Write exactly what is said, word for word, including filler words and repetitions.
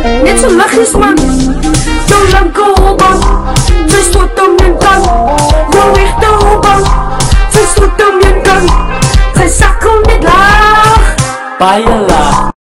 Net zo lachjes man, zo lang koolband. Verstoot om je kan, yo echt oban. Verstoot om je kan, zijn zak komt niet laag. Baila.